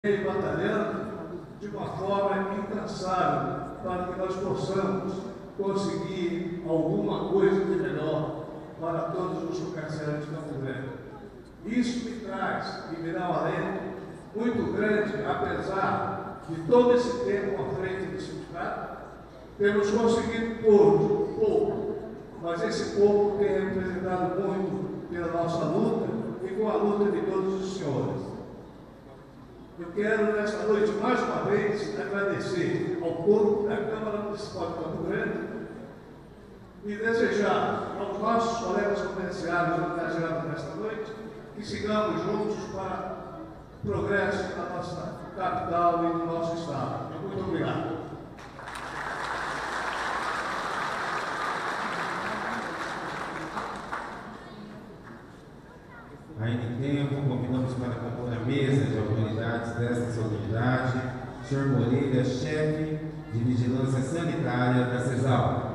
batalhando de uma forma incansável para que nós possamos conseguir alguma coisa de melhor para todos os comerciantes de Campo Grande. Isso me traz, e me dá um alento muito grande, apesar de todo esse tempo à frente do sindicato, temos conseguido pouco, mas esse pouco tem representado muito pela nossa luta e com a luta de todos os senhores. Eu quero, nesta noite, mais uma vez, agradecer ao povo da Câmara Municipal de Campo Grande e desejar aos nossos colegas comerciários homenageados nesta noite que sigamos juntos para o progresso da nossa capital e do nosso estado. Muito obrigado. Ainda em tempo, convidamos para compor a mesa de autoridades desta solenidade, Sr. Moreira, chefe de Vigilância Sanitária da CESAL.